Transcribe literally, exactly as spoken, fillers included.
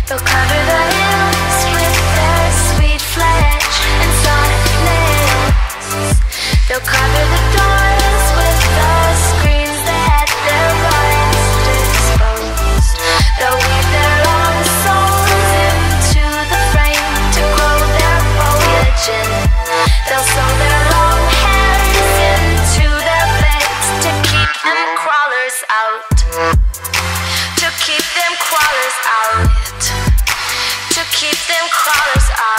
They'll cover the hills with their sweet flesh and soft nails. They'll cover the doors with the screens that their minds exposed. They'll weave their own souls into the frame to grow their foliage in. They'll sew their long hairs into their beds to keep them crawlers out. To keep them crawlers out. To keep them crawlers out.